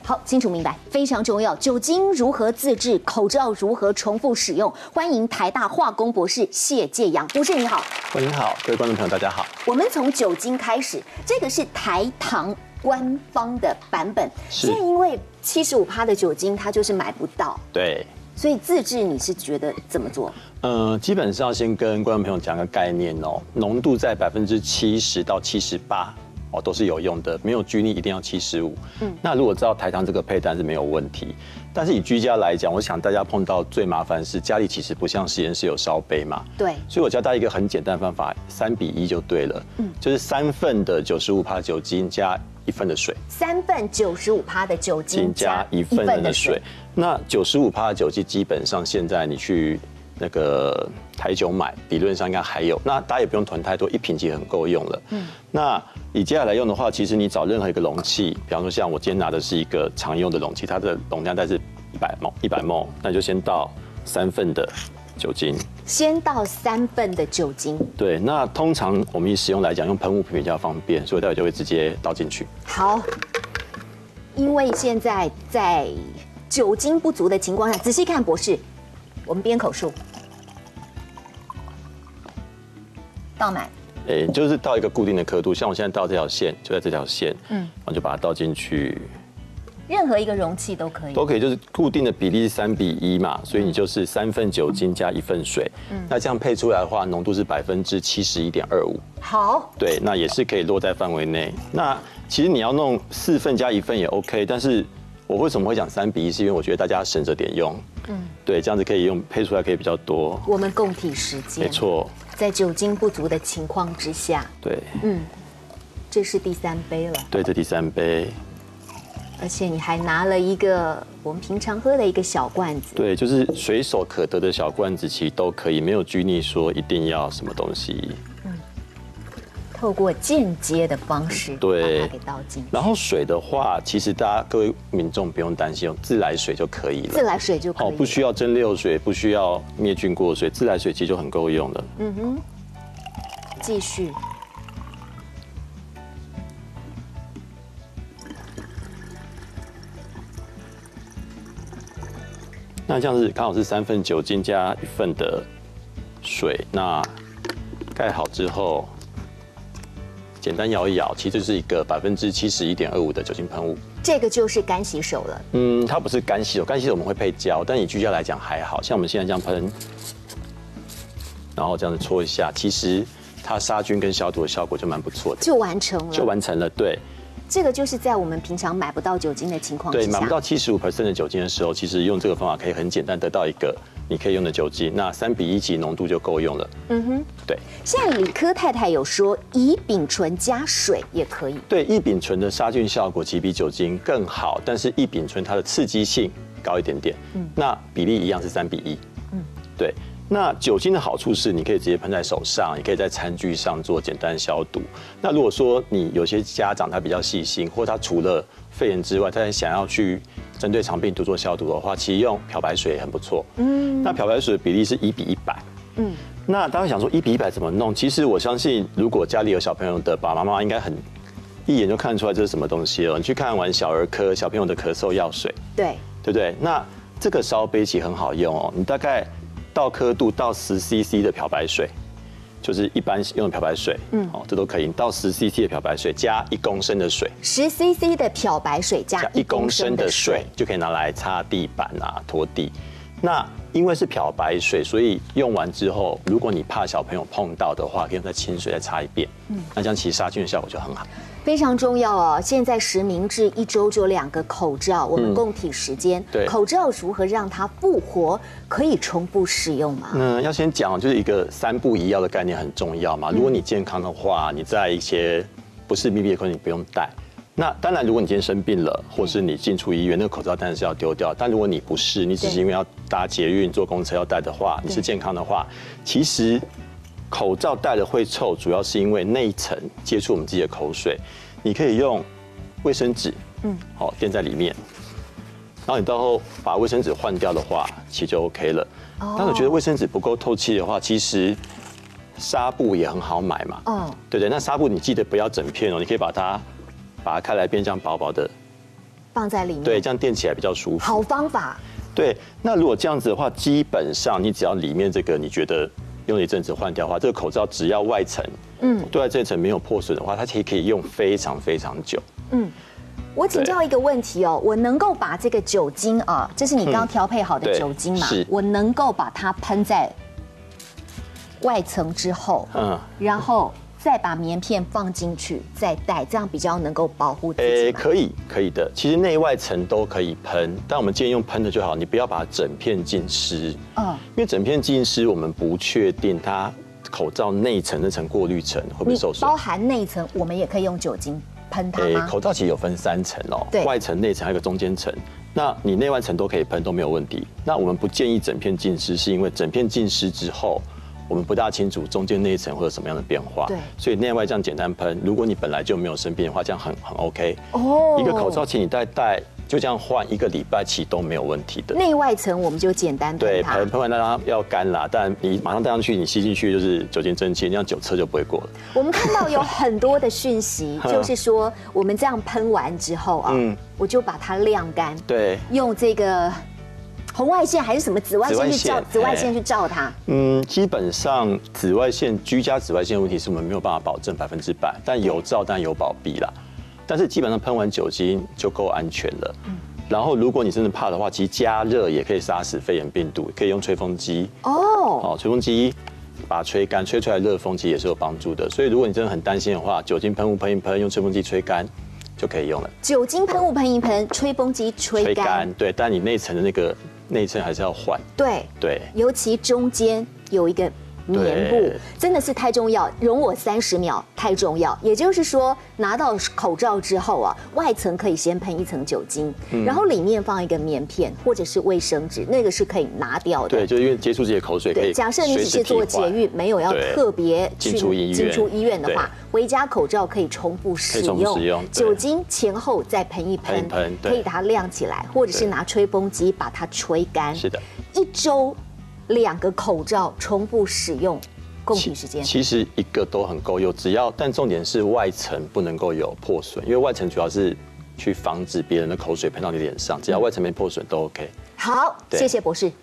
好，清楚明白，非常重要。酒精如何自制，口罩如何重复使用？欢迎台大化工博士谢介阳博士，你好。 您好，各位观众朋友，大家好。 我们从酒精开始，这个是台糖官方的版本。现在因为75%的酒精，它就是买不到。 对。 所以自制你是觉得怎么做？ 基本上先跟观众朋友讲个概念哦，浓度在70%到78%。都是有用的，没有拘泥一定要75。那如果知道台糖这个配单是没有问题，但是以居家来讲，我想大家碰到最麻烦是家里其实不像实验室有烧杯嘛， 对， 所以我教大家一个很简单的方法，3:1就对了，就是3份的95%酒精加1份的水 ，3份95%的酒精加 1份的水。那95%的酒精基本上现在你去那个台酒买，理论上应该还有。那大家也不用囤太多，1瓶其实很够用了。那以接下来用的话，其实你找任何一个容器，比方说像我今天拿的是一个常用的容器，它的容量大概是100ml，那就先倒3份的酒精。 先倒3份的酒精。 对，那通常我们以使用来讲，用喷雾瓶比较方便，所以待会就会直接倒进去。 好，因为现在在酒精不足的情况下，仔细看博士。我们编口数，倒满， 就是倒一个固定的刻度，像我现在倒这条线，就在这条线，然后就把它倒进去。 任何一个容器都可以， 就是固定的比例是3:1嘛，所以你就是3份酒精加1份水，那这样配出来的话，浓度是71.25%。 好， 对，那也是可以落在范围内。那其实你要弄4份加1份也 OK， 但是我为什么会讲3:1，是因为我觉得大家省着点用。对，这样子可以用配出来可以比较多。 我们共体时间， 没错， 在酒精不足的情况之下， 对， 这是第3杯了。 对，这第3杯， 而且你还拿了一个我们平常喝的一个小罐子。 对，就是随手可得的小罐子，其实都可以，没有拘泥说一定要什么东西。 透过间接的方式， 对， 把它给倒进去。 然后水的话，其实各位民众不用担心，用自来水就可以了。 自来水就可以了， 不需要蒸馏水，不需要灭菌过水，自来水其实就很够用了。 继续。 那这样子刚好是3份酒精加1份的水，那盖好之后。简单摇一摇，其实就是一个71.25%的酒精喷雾。 这个就是干洗手了。 它不是干洗手，干洗手我们会配胶，但以居家来讲还好像我们现在这样喷，然后这样子搓一下，其实它杀菌跟消毒的效果就蛮不错的， 就完成了。对。这个就是在我们平常买不到酒精的情况之下， 对，买不到75%的酒精的时候，其实用这个方法可以很简单得到一个你可以用的酒精，那3:1其实浓度就够用了。对。现在理科太太有说，乙丙醇加水也可以。 对，异丙醇的杀菌效果其实比酒精更好，但是异丙醇它的刺激性高一点点。那比例一样是3:1。对。那酒精的好处是，你可以直接喷在手上，也可以在餐具上做简单消毒。那如果说你有些家长他比较细心，或他除了肺炎之外，他想要去针对肠病毒做消毒的话，其实用漂白水也很不错。那漂白水的比例是1:100。那大家想说1:100怎么弄？其实我相信，如果家里有小朋友的爸爸妈妈，应该一眼就看出来这是什么东西了。你去看完小儿科小朋友的咳嗽药水，对不对？那这个烧杯其实很好用哦，你大概倒刻度到10cc 的漂白水，就是一般用的漂白水，这都可以。倒10cc 的漂白水加1公升的水 ，10cc 的漂白水加1公升的水就可以拿来擦地板啊、拖地。那因为是漂白水，所以用完之后，如果你怕小朋友碰到的话，可以用在清水再擦一遍。那这样其实杀菌的效果就很好。 非常重要哦！现在实名制1周就2个口罩，我们共体时间。 对， 口罩如何让它复活，可以重复使用吗？ 要先讲就是一个3不1要的概念很重要嘛。如果你健康的话，你在一些不是密闭的空间你不用戴。那当然，如果你今天生病了，或是你进出医院，那个口罩当然是要丢掉。但如果你不是，你只是因为要搭捷运、坐公车要戴的话，你是健康的话，其实口罩戴了会臭，主要是因为那一层接触我们自己的口水。你可以用卫生纸，垫在里面，然后你到后把卫生纸换掉的话，其实就 OK 了。但我觉得卫生纸不够透气的话，其实纱布也很好买嘛。对不对？那纱布你记得不要整片哦，你可以把它开来变这样薄薄的放在里面， 对，这样垫起来比较舒服。 好方法。 对，那如果这样子的话，基本上你只要里面这个你觉得用了一阵子换掉的话，这个口罩只要外层，对外这一层没有破损的话，它其实可以用非常非常久。 我请教一个问题哦，我能够把这个酒精啊，这是你刚调配好的酒精嘛？我能够把它喷在外层之后，然后再把棉片放进去，再戴，这样比较能够保护自己。 可以的。其实内外层都可以喷，但我们建议用喷的就好，你不要把它整片浸湿。因为整片浸湿，我们不确定它口罩内层那层过滤层会不会受损。 包含内层，我们也可以用酒精喷它吗？ 口罩其实有分3层哦，外层、内层还有个中间层。那你内外层都可以喷，都没有问题。那我们不建议整片浸湿，是因为整片浸湿之后，我们不大清楚中间那一层会有什么样的变化，对，所以内外这样简单喷。如果你本来就没有生病的话，这样很 OK。一个口罩其实你戴就这样换1个礼拜，其实都没有问题的。内外层我们就简单喷它， 对，喷完它要干啦，但你马上戴上去，你吸进去就是酒精蒸汽，那样酒测就不会过了。 我们看到有很多的讯息，就是说我们这样喷完之后啊，我就把它晾干， 对， 用这个红外线还是什么紫外线去照，紫外线去照它。 基本上紫外线居家紫外线的问题是我们没有办法保证100%，但有照但有保庇啦。但是基本上喷完酒精就够安全了。然后如果你真的怕的话，其实加热也可以杀死肺炎病毒，可以用吹风机。吹风机把它吹干，吹出来热风其实也是有帮助的。所以如果你真的很担心的话，酒精喷雾喷一喷，用吹风机吹干就可以用了。 酒精喷雾喷一喷，吹风机吹干。 对，但你内层的那个内层还是要换。对， 尤其中间有一个棉布，真的是太重要，容我30秒，太重要。也就是说，拿到口罩之后啊，外层可以先喷1层酒精，然后里面放一个棉片或者是卫生纸，那个是可以拿掉的。 对，就因为接触这些口水可以。 假设你只是做捷运，没有要特别去进出医院的话，回家口罩可以重复使用，酒精前后再喷一喷，可以把它晾起来，或者是拿吹风机把它吹干。 是的 ，1周2个口罩重复使用，共体时间其实1个都很够用，但重点是外层不能够有破损，因为外层主要是去防止别人的口水喷到你脸上，只要外层没破损都 OK。 好，谢谢博士。